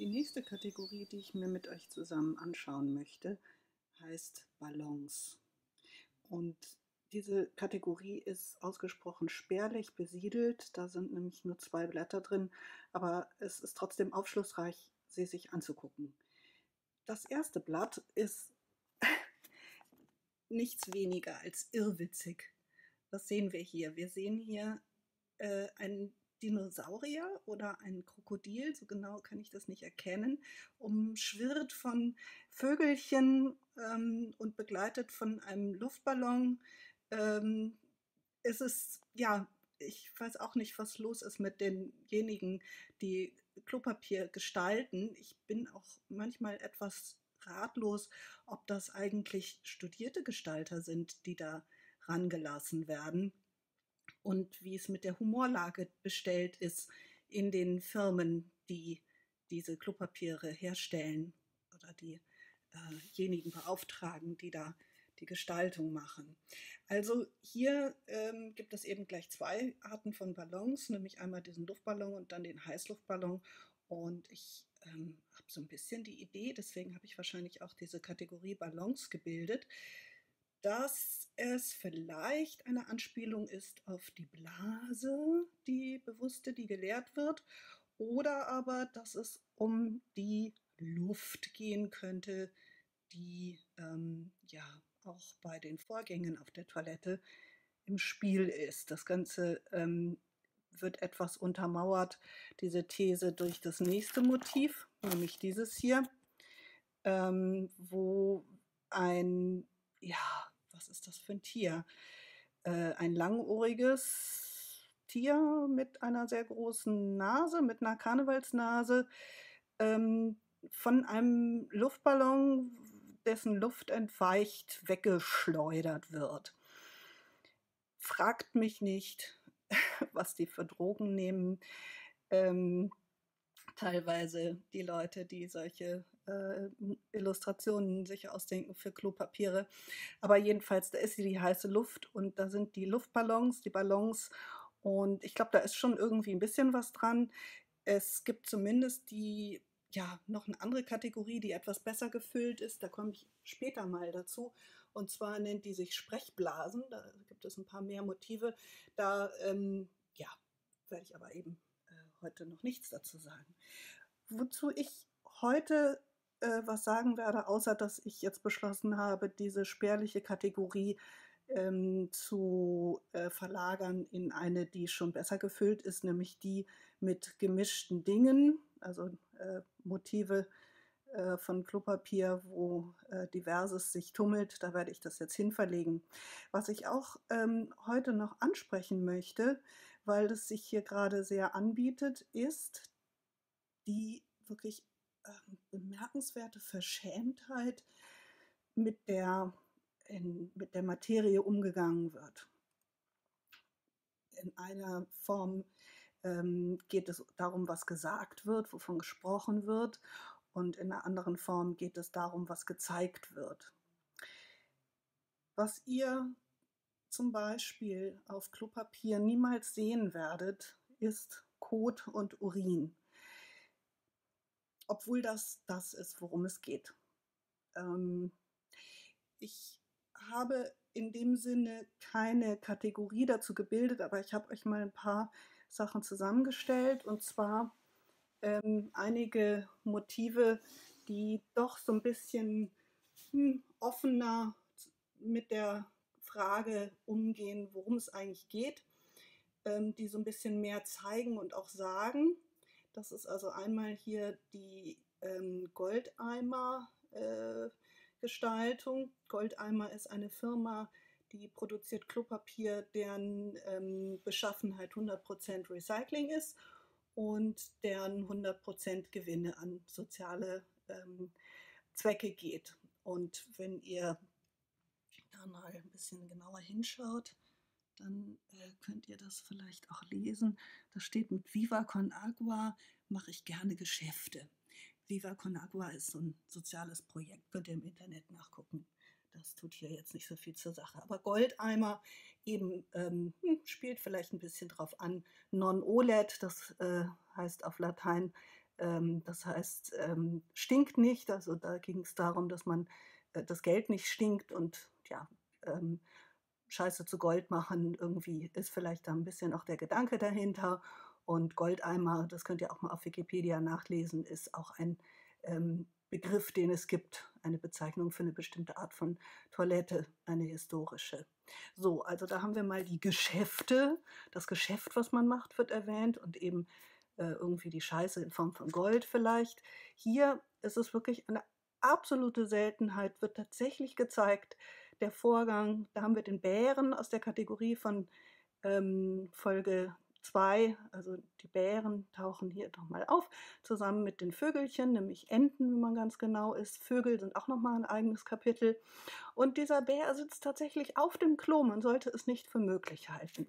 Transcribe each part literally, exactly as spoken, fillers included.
Die nächste Kategorie, die ich mir mit euch zusammen anschauen möchte, heißt Ballons. Und diese Kategorie ist ausgesprochen spärlich besiedelt. Da sind nämlich nur zwei Blätter drin, aber es ist trotzdem aufschlussreich, sie sich anzugucken. Das erste Blatt ist nichts weniger als irrwitzig. Was sehen wir hier? Wir sehen hier äh, einen Dinosaurier oder ein Krokodil, so genau kann ich das nicht erkennen, umschwirrt von Vögelchen ähm, und begleitet von einem Luftballon. Ähm, es ist, ja, ich weiß auch nicht, was los ist mit denjenigen, die Klopapier gestalten. Ich bin auch manchmal etwas ratlos, ob das eigentlich studierte Gestalter sind, die da rangelassen werden und wie es mit der Humorlage bestellt ist in den Firmen, die diese Klopapiere herstellen oder diejenigen äh beauftragen, die da die Gestaltung machen. Also hier ähm, gibt es eben gleich zwei Arten von Ballons, nämlich einmal diesen Luftballon und dann den Heißluftballon. Und ich ähm, habe so ein bisschen die Idee, deswegen habe ich wahrscheinlich auch diese Kategorie Ballons gebildet, dass es vielleicht eine Anspielung ist auf die Blase, die bewusste, die geleert wird, oder aber, dass es um die Luft gehen könnte, die ähm, ja auch bei den Vorgängen auf der Toilette im Spiel ist. Das Ganze ähm, wird etwas untermauert, diese These, durch das nächste Motiv, nämlich dieses hier, ähm, wo ein, ja, was ist das für ein Tier? Äh, ein langohriges Tier mit einer sehr großen Nase, mit einer Karnevalsnase, ähm, von einem Luftballon, dessen Luft entweicht, weggeschleudert wird. Fragt mich nicht, was die für Drogen nehmen. Ähm, teilweise die Leute, die solche äh, Illustrationen sich ausdenken für Klopapiere. Aber jedenfalls, da ist die heiße Luft und da sind die Luftballons, die Ballons. Und ich glaube, da ist schon irgendwie ein bisschen was dran. Es gibt zumindest die, ja, noch eine andere Kategorie, die etwas besser gefüllt ist. Da komme ich später mal dazu. Und zwar nennt die sich Sprechblasen. Da gibt es ein paar mehr Motive. Da, ähm, ja, werde ich aber eben äh, heute noch nichts dazu sagen. Wozu ich heute äh, was sagen werde, außer dass ich jetzt beschlossen habe, diese spärliche Kategorie ähm, zu äh, verlagern in eine, die schon besser gefüllt ist, nämlich die mit gemischten Dingen, also äh, Motive äh, von Klopapier, wo äh, Diverses sich tummelt. Da werde ich das jetzt hin verlegen. Was ich auch ähm, heute noch ansprechen möchte, weil das sich hier gerade sehr anbietet, ist die wirklich ähm, bemerkenswerte Verschämtheit, mit der in, mit der Materie umgegangen wird. In einer Form ähm, geht es darum, was gesagt wird, wovon gesprochen wird, und in einer anderen Form geht es darum, was gezeigt wird. Was ihr zum Beispiel auf Klopapier niemals sehen werdet, ist Kot und Urin. Obwohl das das ist, worum es geht. Ähm, ich habe in dem Sinne keine Kategorie dazu gebildet, aber ich habe euch mal ein paar Sachen zusammengestellt, und zwar ähm, einige Motive, die doch so ein bisschen hm, offener mit der Frage umgehen, worum es eigentlich geht, ähm, die so ein bisschen mehr zeigen und auch sagen. Das ist also einmal hier die ähm, Goldeimer äh, Gestaltung. Goldeimer ist eine Firma, die produziert Klopapier, deren ähm, Beschaffenheit hundert Prozent Recycling ist und deren hundert Prozent Gewinne an soziale ähm, Zwecke geht. Und wenn ihr da mal ein bisschen genauer hinschaut, dann äh, könnt ihr das vielleicht auch lesen. Da steht, mit Viva con Agua mache ich gerne Geschäfte. Viva con Agua ist so ein soziales Projekt, könnt ihr im Internet nachgucken. Das tut hier jetzt nicht so viel zur Sache. Aber Goldeimer eben ähm, spielt vielleicht ein bisschen drauf an. Non-O L E D, das äh, heißt auf Latein Ähm, das heißt, ähm, stinkt nicht. Also da ging es darum, dass man äh, das Geld nicht stinkt und ja, ähm, Scheiße zu Gold machen, irgendwie ist vielleicht da ein bisschen auch der Gedanke dahinter. Und Goldeimer, das könnt ihr auch mal auf Wikipedia nachlesen, ist auch ein, ähm, Begriff, den es gibt, eine Bezeichnung für eine bestimmte Art von Toilette, eine historische. So, also da haben wir mal die Geschäfte. Das Geschäft, was man macht, wird erwähnt und eben, äh, irgendwie die Scheiße in Form von Gold vielleicht. Hier ist es wirklich eine absolute Seltenheit, wird tatsächlich gezeigt, der Vorgang, da haben wir den Bären aus der Kategorie von ähm, Folge zwei, also die Bären tauchen hier nochmal auf, zusammen mit den Vögelchen, nämlich Enten, wenn man ganz genau ist. Vögel sind auch nochmal ein eigenes Kapitel. Und dieser Bär sitzt tatsächlich auf dem Klo, man sollte es nicht für möglich halten.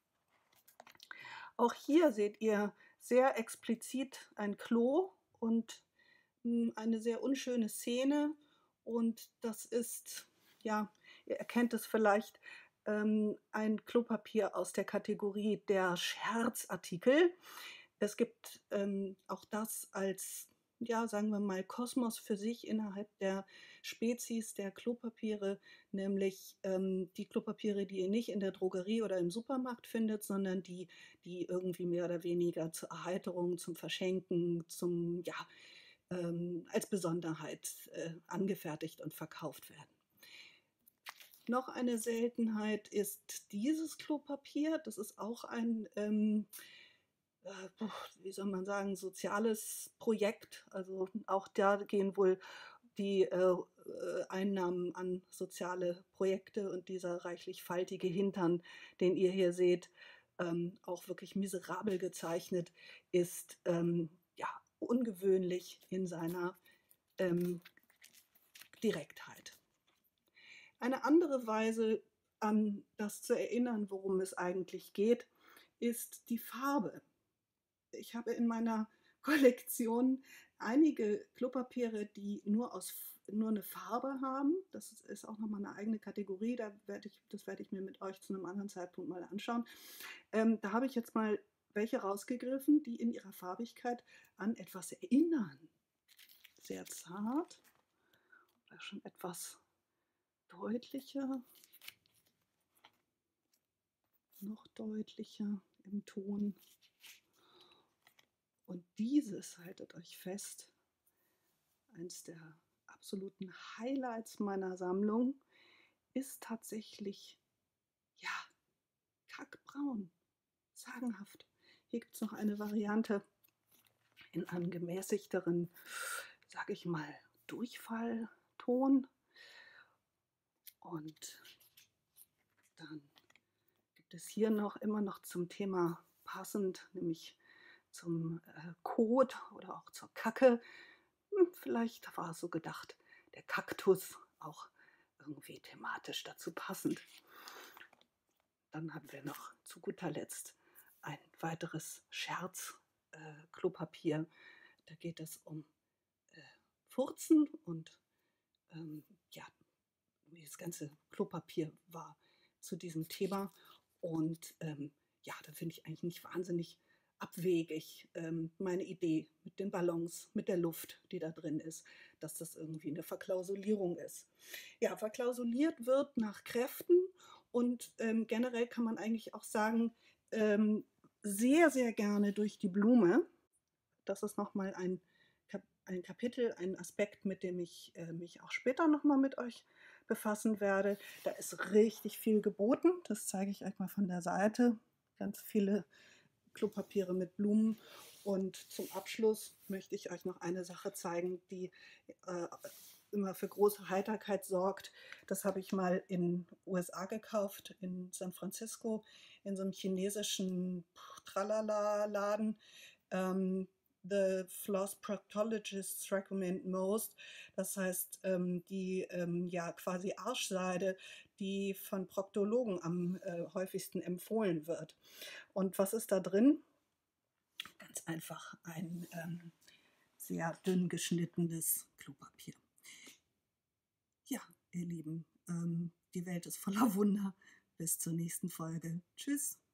Auch hier seht ihr sehr explizit ein Klo und mh, eine sehr unschöne Szene. Und das ist, ja, ihr erkennt es vielleicht, ähm, ein Klopapier aus der Kategorie der Scherzartikel. Es gibt ähm, auch das als, ja, sagen wir mal, Kosmos für sich innerhalb der Spezies der Klopapiere, nämlich ähm, die Klopapiere, die ihr nicht in der Drogerie oder im Supermarkt findet, sondern die, die irgendwie mehr oder weniger zur Erheiterung, zum Verschenken, zum, ja, ähm, als Besonderheit äh, angefertigt und verkauft werden. Noch eine Seltenheit ist dieses Klopapier. Das ist auch ein, ähm, äh, wie soll man sagen, soziales Projekt. Also auch da gehen wohl die äh, äh, Einnahmen an soziale Projekte und dieser reichlich faltige Hintern, den ihr hier seht, ähm, auch wirklich miserabel gezeichnet, ist ähm, ja ungewöhnlich in seiner ähm, Direktheit. Eine andere Weise, an das zu erinnern, worum es eigentlich geht, ist die Farbe. Ich habe in meiner Kollektion einige Klopapiere, die nur, aus, nur eine Farbe haben. Das ist auch nochmal eine eigene Kategorie, da werde ich, das werde ich mir mit euch zu einem anderen Zeitpunkt mal anschauen. Ähm, da habe ich jetzt mal welche rausgegriffen, die in ihrer Farbigkeit an etwas erinnern. Sehr zart, oder schon etwas deutlicher, noch deutlicher im Ton. Und dieses, haltet euch fest, eins der absoluten Highlights meiner Sammlung, ist tatsächlich, ja, kackbraun. Sagenhaft. Hier gibt es noch eine Variante in einem gemäßigteren, sage ich mal, Durchfallton. Und dann gibt es hier noch immer noch zum Thema passend, nämlich zum äh, Kot oder auch zur Kacke. Hm, vielleicht war es so gedacht, der Kaktus auch irgendwie thematisch dazu passend. Dann haben wir noch zu guter Letzt ein weiteres Scherz-Klopapier. Äh, da geht es um äh, Furzen und ähm, ja, das ganze Klopapier war zu diesem Thema. Und ähm, ja, da finde ich eigentlich nicht wahnsinnig abwegig ähm, meine Idee mit den Ballons, mit der Luft, die da drin ist, dass das irgendwie eine Verklausulierung ist. Ja, verklausuliert wird nach Kräften und ähm, generell kann man eigentlich auch sagen, ähm, sehr, sehr gerne durch die Blume. Das ist nochmal ein, Kap ein Kapitel, ein Aspekt, mit dem ich äh, mich auch später nochmal mit euch befassen werde. Da ist richtig viel geboten. Das zeige ich euch mal von der Seite. Ganz viele Klopapiere mit Blumen. Und zum Abschluss möchte ich euch noch eine Sache zeigen, die äh, immer für große Heiterkeit sorgt. Das habe ich mal in U S A gekauft, in San Francisco, in so einem chinesischen Tralala-Laden. Ähm, The Floss Proctologists Recommend Most. Das heißt, ähm, die ähm, ja quasi Arschseide, die von Proktologen am äh, häufigsten empfohlen wird. Und was ist da drin? Ganz einfach ein ähm, sehr dünn geschnittenes Klopapier. Ja, ihr Lieben, ähm, die Welt ist voller Wunder. Bis zur nächsten Folge. Tschüss.